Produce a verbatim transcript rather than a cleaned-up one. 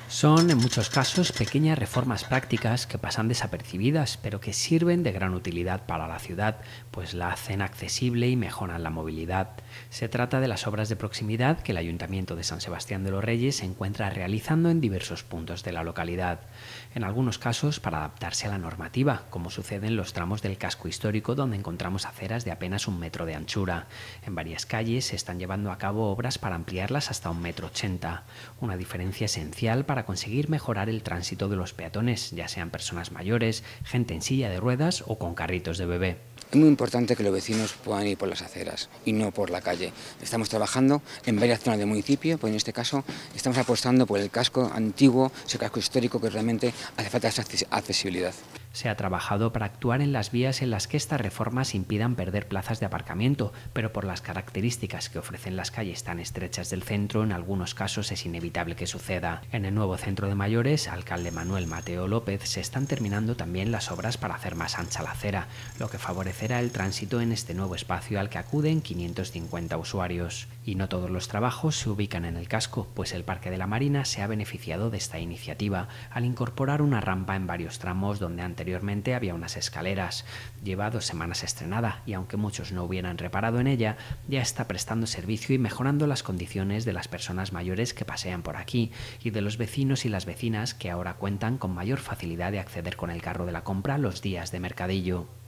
Son, en muchos casos, pequeñas reformas prácticas que pasan desapercibidas, pero que sirven de gran utilidad para la ciudad, pues la hacen accesible y mejoran la movilidad. Se trata de las obras de proximidad que el Ayuntamiento de San Sebastián de los Reyes se encuentra realizando en diversos puntos de la localidad. En algunos casos, para adaptarse a la normativa, como sucede en los tramos del casco histórico, donde encontramos aceras de apenas un metro de anchura. En varias calles se están llevando a cabo obras para ampliarlas hasta un metro ochenta, una diferencia esencial para para conseguir mejorar el tránsito de los peatones, ya sean personas mayores, gente en silla de ruedas o con carritos de bebé. Es muy importante que los vecinos puedan ir por las aceras y no por la calle. Estamos trabajando en varias zonas del municipio, pues en este caso estamos apostando por el casco antiguo, ese casco histórico que realmente hace falta esa accesibilidad. Se ha trabajado para actuar en las vías en las que estas reformas impidan perder plazas de aparcamiento, pero por las características que ofrecen las calles tan estrechas del centro, en algunos casos es inevitable que suceda. En el nuevo centro de mayores, alcalde Manuel Mateo López, se están terminando también las obras para hacer más ancha la acera, lo que favorecerá el tránsito en este nuevo espacio al que acuden quinientos cincuenta usuarios. Y no todos los trabajos se ubican en el casco, pues el Parque de la Marina se ha beneficiado de esta iniciativa al incorporar una rampa en varios tramos donde anteriormente Anteriormente había unas escaleras. Lleva dos semanas estrenada y aunque muchos no hubieran reparado en ella, ya está prestando servicio y mejorando las condiciones de las personas mayores que pasean por aquí y de los vecinos y las vecinas que ahora cuentan con mayor facilidad de acceder con el carro de la compra los días de mercadillo.